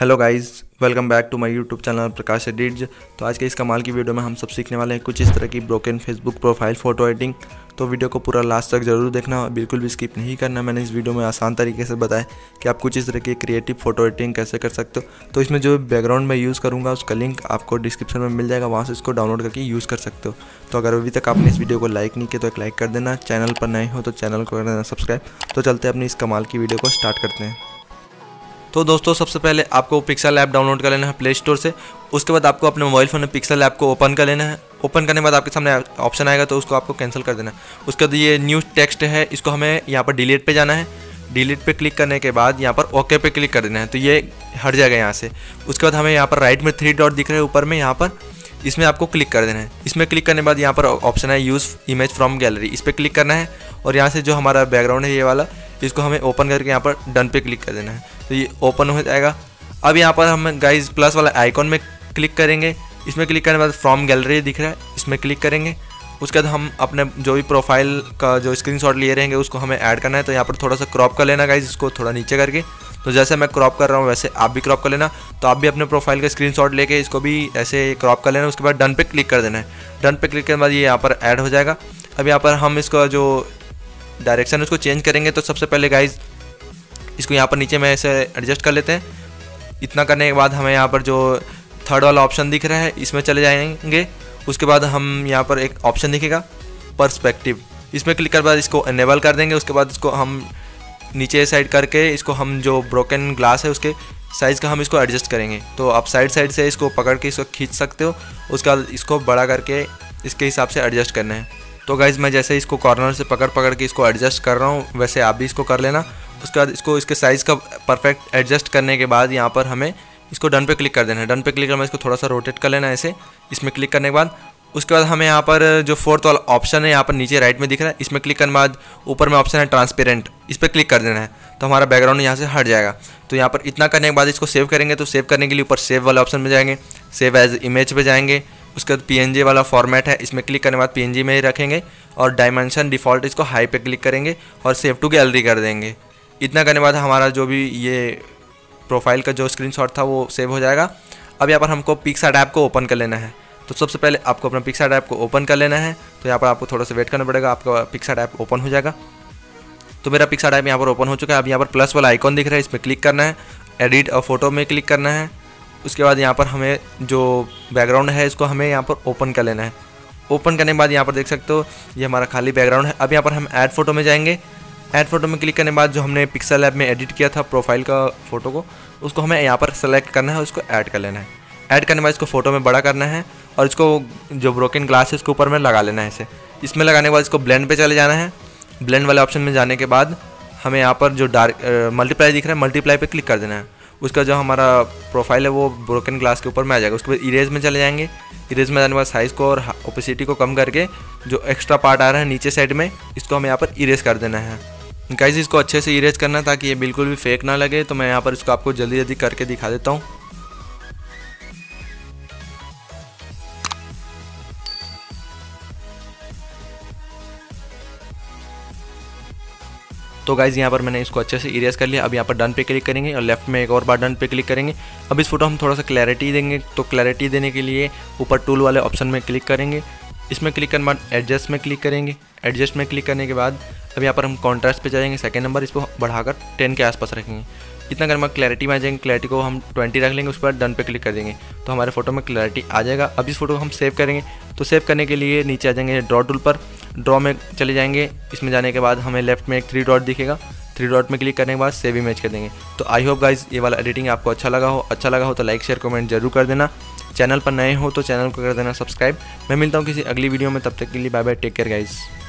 Hello guys, welcome back to my YouTube channel Prakash edits. तो आज के इस कमाल की वीडियो में हम सब सीखने वाले हैं कुछ इस तरह की broken Facebook profile photo editing. तो वीडियो को पूरा लास्ट तक ज़रूर देखना और बिल्कुल भी स्किप नहीं करना। मैंने इस वीडियो में आसान तरीके से बताया कि आप कुछ इस तरह की क्रिएटिव फ़ोटो एडिटिंग कैसे कर सकते हो। तो इसमें जो बैकग्राउंड में यूज़ करूँगा उसका लिंक आपको डिस्क्रिप्शन में मिल जाएगा, वहाँ से इसको डाउनलोड करके यूज़ कर सकते हो। तो अगर अभी तक आपने इस वीडियो को लाइक नहीं किया तो एक लाइक कर देना, चैनल पर नए हो तो चैनल को कर देना सब्सक्राइब। तो चलते हैं अपनी इस कमाल की वीडियो को स्टार्ट करते हैं। तो दोस्तों, सबसे पहले आपको पिक्सल ऐप डाउनलोड कर लेना है प्ले स्टोर से। उसके बाद आपको अपने मोबाइल फ़ोन में पिक्सल ऐप को ओपन कर लेना है। ओपन करने के बाद आपके सामने ऑप्शन आएगा तो उसको आपको कैंसिल कर देना है। उसके बाद ये न्यू टेक्स्ट है, इसको हमें यहाँ पर डिलीट पे जाना है। डिलीट पे क्लिक करने के बाद यहाँ पर ओके पे क्लिक कर देना है, तो ये हट जाएगा यहाँ से। उसके बाद हमें यहाँ पर राइट में 3 डॉट दिख रहे हैं ऊपर में, यहाँ पर इसमें आपको क्लिक कर देना है। इसमें क्लिक करने के बाद यहाँ पर ऑप्शन है यूज़ इमेज फ्रॉम गैलरी, इस पर क्लिक करना है। और यहाँ से जो हमारा बैकग्राउंड है ये वाला, इसको हमें ओपन करके यहाँ पर डन पे क्लिक कर देना है, तो ये ओपन हो जाएगा। अब यहाँ पर हम गाइज प्लस वाला आइकॉन में क्लिक करेंगे। इसमें क्लिक करने के बाद फ्रॉम गैलरी दिख रहा है, इसमें क्लिक करेंगे। उसके बाद हम अपने जो भी प्रोफाइल का जो स्क्रीनशॉट लिए रहेंगे उसको हमें ऐड करना है। तो यहाँ पर थोड़ा सा क्रॉप कर लेना गाइज, इसको थोड़ा नीचे करके। तो जैसे मैं क्रॉप कर रहा हूँ वैसे आप भी क्रॉप कर लेना। तो आप भी अपने प्रोफाइल का स्क्रीनशॉट लेके इसको भी ऐसे क्रॉप कर लेना। उसके बाद डन पे क्लिक कर देना है। डन पे क्लिक करने के बाद ये यहाँ पर ऐड हो जाएगा। अब यहाँ पर हम इसका जो डायरेक्शन है उसको चेंज करेंगे। तो सबसे पहले गाइज इसको यहाँ पर नीचे में ऐसे एडजस्ट कर लेते हैं। इतना करने के बाद हमें यहाँ पर जो थर्ड वाला ऑप्शन दिख रहा है इसमें चले जाएंगे। उसके बाद हम यहाँ पर एक ऑप्शन दिखेगा पर्सपेक्टिव, इसमें क्लिक करने के बाद इसको इनेबल कर देंगे। उसके बाद इसको हम नीचे साइड करके इसको हम जो ब्रोकन ग्लास है उसके साइज़ का हम इसको एडजस्ट करेंगे। तो आप साइड से इसको पकड़ के इसको खींच सकते हो। उसके बाद इसको बड़ा करके इसके हिसाब से एडजस्ट करना है। तो गाइज़ मैं जैसे इसको कॉर्नर से पकड़ के इसको एडजस्ट कर रहा हूँ वैसे आप भी इसको कर लेना। उसके बाद इसको इसके साइज़ का परफेक्ट एडजस्ट करने के बाद यहाँ पर हमें इसको डन पे क्लिक कर देना है। डन पे क्लिक करने इसको थोड़ा सा रोटेट कर लेना है ऐसे। इसमें क्लिक करने के बाद उसके बाद हमें यहाँ पर जो फोर्थ वाला ऑप्शन है यहाँ पर नीचे राइट में दिख रहा है, इसमें क्लिक करने के बाद ऊपर में ऑप्शन है ट्रांसपेरेंट, इस पर क्लिक कर देना है। तो हमारा बैकग्राउंड यहाँ से हट जाएगा। तो यहाँ पर इतना करने के बाद इसको सेव करेंगे। तो सेव करने के लिए ऊपर सेव वाले ऑप्शन में जाएंगे, सेव एज इमेज पे जाएंगे। उसके बाद PNG वाला फॉर्मेट है, इसमें क्लिक करने के बाद PNG में ही रखेंगे और डायमेंशन डिफ़ॉल्ट इसको हाई पे क्लिक करेंगे और सेव टू गैलरी कर देंगे। इतना करने के बाद हमारा जो भी ये प्रोफाइल का जो स्क्रीनशॉट था वो सेव हो जाएगा। अब यहाँ पर हमको पिक्सआर्ट ऐप को ओपन कर लेना है। तो सबसे पहले आपको अपना पिक्सआर्ट ऐप को ओपन कर लेना है। तो यहाँ पर आपको थोड़ा सा वेट करना पड़ेगा, आपका पिक्सआर्ट ऐप ओपन हो जाएगा। तो मेरा पिक्सआर्ट ऐप यहाँ पर ओपन हो चुका है। अब यहाँ पर प्लस वाला आइकॉन दिख रहा है, इसमें क्लिक करना है, एडिट और फोटो में क्लिक करना है। उसके बाद यहाँ पर हमें जो बैकग्राउंड है इसको हमें यहाँ पर ओपन कर लेना है। ओपन करने के बाद यहाँ पर देख सकते हो ये हमारा खाली बैकग्राउंड है। अब यहाँ पर हम ऐड फोटो में जाएंगे। ऐड फोटो में क्लिक करने के बाद जो हमने पिक्सल ऐप में एडिट किया था प्रोफाइल का फ़ोटो को, उसको हमें यहाँ पर सेलेक्ट करना है, उसको ऐड कर लेना है। ऐड करने के बाद इसको फ़ोटो में बड़ा करना है और इसको जो ब्रोकन ग्लास है उसके ऊपर में लगा लेना है ऐसे। इसमें लगाने के बाद इसको ब्लेंड पे चले जाना है। ब्लेंड वाले ऑप्शन में जाने के बाद हमें यहाँ पर जो डार्क मल्टीप्लाई दिख रहा है, मल्टीप्लाई पे क्लिक कर देना है। उसका जो हमारा प्रोफाइल है वो ब्रोकन ग्लास के ऊपर में आ जाएगा। उसके बाद इरेज में चले जाएंगे। इरेज में जाने के बाद साइज़ को और ओपेसिटी को कम करके जो एक्स्ट्रा पार्ट आ रहा है नीचे साइड में इसको हमें यहाँ पर इरेज कर देना है। गाइस इसको अच्छे से इरेज करना ताकि ये बिल्कुल भी फेक ना लगे। तो मैं यहाँ पर इसको आपको जल्दी करके दिखा देता हूँ। तो गाइज़ यहाँ पर मैंने इसको अच्छे से इरेज कर लिया। अब यहाँ पर डन पे क्लिक करेंगे और लेफ्ट में एक और बार डन पे क्लिक करेंगे। अब इस फोटो हम थोड़ा सा क्लैरिटी देंगे। तो क्लैरिटी देने के लिए ऊपर टूल वाले ऑप्शन में क्लिक करेंगे। इसमें क्लिक करने के बाद एडजस्ट में क्लिक करेंगे। एडजस्ट में क्लिक करने के बाद अब यहाँ पर हम कॉन्ट्रास्ट पे जाएंगे, सेकंड नंबर इसको बढ़ाकर 10 के आसपास रखेंगे। इतना करने बाद क्लैरिटी में आ जाएंगे, क्लैरिटी को हम 20 रख लेंगे। उसके बाद डन पे क्लिक कर देंगे तो हमारे फोटो में क्लैरिटी आ जाएगा। अब इस फोटो को हम सेव करेंगे। तो सेव करने के लिए नीचे आ जाएंगे ड्रॉ टूल पर, ड्रॉ में चले जाएंगे। इसमें जाने के बाद हमें लेफ्ट में एक 3 डॉट दिखेगा, 3 डॉट में क्लिक करने के बाद सेव इमेज कर देंगे। तो आई होप गाइज ये वाला एडिटिंग आपको अच्छा लगा हो तो लाइक शेयर कमेंट जरूर कर देना। चैनल पर नए हो तो चैनल को कर देना सब्सक्राइब। मैं मिलता हूँ किसी अगली वीडियो में, तब तक के लिए bye bye, take care guys.